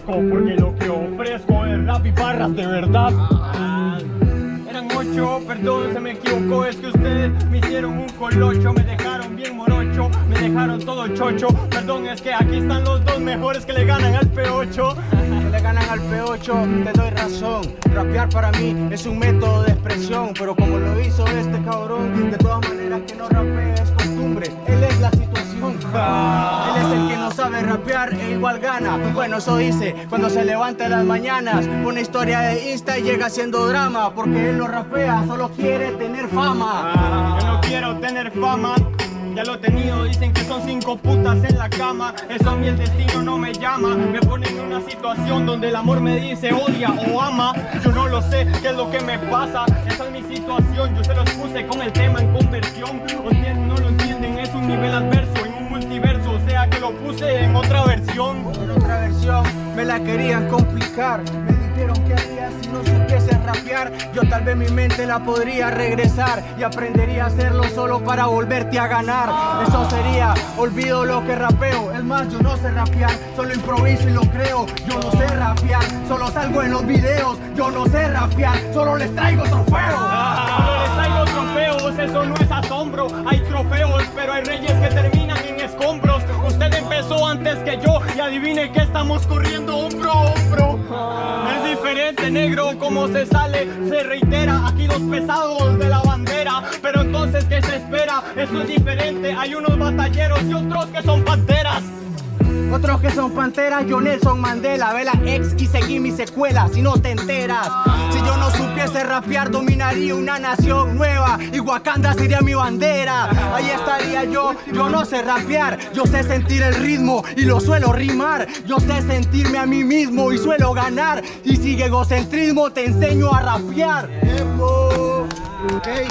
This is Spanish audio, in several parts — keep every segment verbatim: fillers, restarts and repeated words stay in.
fresco, porque lo que ofrezco es rap y barras de verdad. Eran ocho, perdón, se me equivocó, es que ustedes me hicieron un colocho, me dejaron bien morocho, me dejaron todo chocho. Perdón, es que aquí están los dos mejores que le ganan al P ocho. Que le ganan al P ocho, te doy razón. Rapear para mí es un método de expresión, pero como lo hizo este cabrón, de todas maneras que no rapee es costumbre. Él es la situación. Él es el que no sabe rapear e igual gana. Bueno, eso dice cuando se levanta en las mañanas, pone historia de Insta y llega haciendo drama, porque él no rapea, solo quiere tener fama. Ah, yo no quiero tener fama, ya lo he tenido, dicen que son cinco putas en la cama. Eso a mí el destino no me llama. Me ponen en una situación donde el amor me dice odia o ama. Yo no lo sé, qué es lo que me pasa. Esa es mi situación, yo se los puse con el tema en conversión. Ustedes no lo entienden, es un nivel adverso en un multiverso, o sea que lo puse en otra versión. En otra versión me la querían complicar. Me dijeron que haría si no supiese rapear. Yo tal vez mi mente la podría regresar y aprendería a hacerlo solo para volverte a ganar. Eso sería, olvido lo que rapeo. Es más, yo no sé rapear, solo improviso y lo creo. Yo no sé rapear, solo salgo en los videos. Yo no sé rapear, solo les traigo trofeos. Ah, solo les traigo trofeos, eso no es asombro. Hay trofeos, pero hay reyes que terminan en escombros. Usted empezó antes que yo y adivine que estamos corriendo hombro a hombro. Es diferente, negro, como se sale, se reitera. Aquí los pesados de la bandera, pero entonces ¿qué se espera? Eso es diferente, hay unos batalleros y otros que son panteras. Otros que son panteras, yo Nelson Mandela. Ve la ex y seguí mi secuela, si no te enteras. Si yo no supiese rapear, dominaría una nación nueva y Wakanda sería mi bandera. Ahí estaría yo, yo no sé rapear, yo sé sentir el ritmo y lo suelo rimar. Yo sé sentirme a mí mismo y suelo ganar. Y si egocentrismo te enseño a rapear. Okay.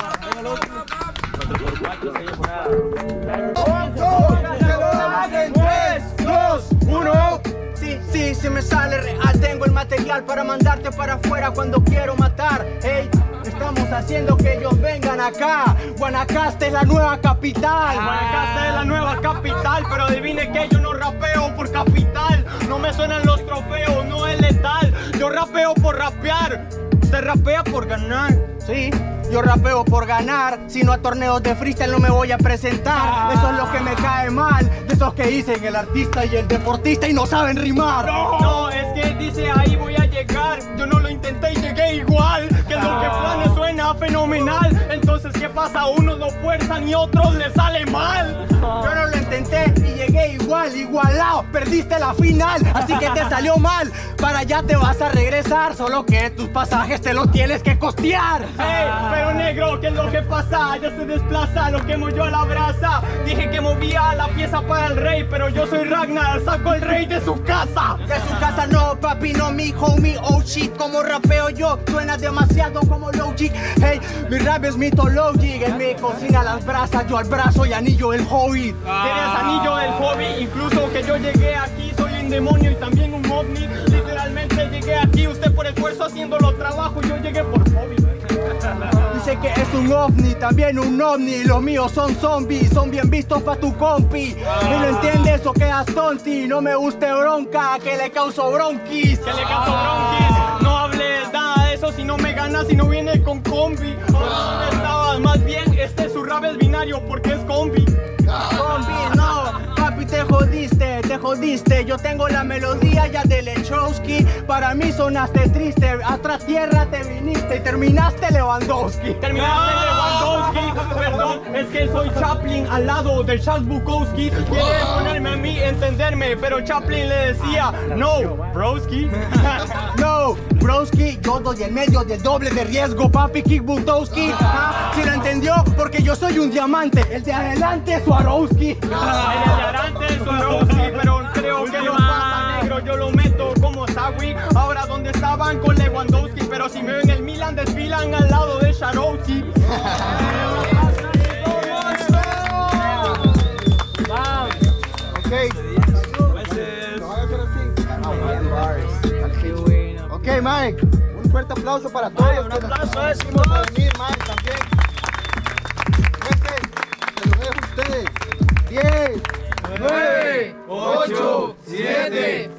Uno. Sí, sí, si me sale real, tengo el material para mandarte para afuera cuando quiero matar. Hey, estamos haciendo que ellos vengan acá. Guanacaste es la nueva capital. Guanacaste es la nueva capital, pero adivine que yo no rapeo por capital. No me suenan los trofeos, no es letal. Yo rapeo por rapear, usted rapea por ganar. Sí, yo rapeo por ganar. Si no a torneos de freestyle no me voy a presentar. Ah. Eso es lo que me cae mal, de esos que dicen el artista y el deportista y no saben rimar. No, no, es que dice ahí voy a llegar. Yo no lo intenté y llegué igual. Que ah. lo que plane suena fenomenal. Entonces ¿qué pasa? Unos lo fuerzan y otros les sale mal. Yo no lo intenté y llegué igual, igualado. Perdiste la final, así que te salió mal. Para allá te vas a regresar, solo que tus pasajes te los tienes que costear. Hey, pero negro, ¿qué es lo que pasa? Ya se desplaza, lo quemo yo a la brasa. Dije que movía la pieza para el rey, pero yo soy Ragnar, saco al rey de su casa. De su casa no, papi, no mi homie, oh shit. Como rapeo yo, suena demasiado como Logic. Hey, mi rap es Mythologic. En mi cocina las brasas, yo al brazo y anillo el Hobbit. Ah. Tienes anillo del hobby, incluso que yo llegué aquí, soy un demonio y también un ovni. Literalmente llegué aquí, usted por esfuerzo haciéndolo trabajo, yo llegué por hobby. Dice que es un ovni, también un ovni. Los míos son zombies, son bien vistos pa' tu compi. Ah. ¿Y no entiendes o quedas tonti? No me guste bronca, que le causo bronquis. Que le causo bronquis. No hables nada de eso si no me ganas, si no vienes con combi. ¿Dónde estabas? Más bien, este su rap es binario porque es combi. Combi, no, papi, te jodiste, te jodiste. Yo tengo la melodía ya de Lechowski. Para mí sonaste triste, a otra tierra te viniste y terminaste Lewandowski. Terminaste Lewandowski, perdón, es que soy Chaplin al lado de Charles Bukowski. Quiere ponerme a mí, entenderme, pero Chaplin le decía, no, broski. No, broski, yo doy en medio del doble de riesgo, papi, Kick Butowski. Ah, si lo entendió, porque yo soy un diamante, el de adelante es Swarovski. El de adelante es Swarovski, pero creo que lo pasa negro, yo lo meto como Sawi. Ahora donde estaban con Lewandowski, pero si me ven el Milan desfilan al lado de Swarovski. Okay. Ok, Mike, un fuerte aplauso para todos. Ay, un aplauso a ese para venir, Mike, también. Se lo dejo a ustedes. diez, nueve, ocho, siete,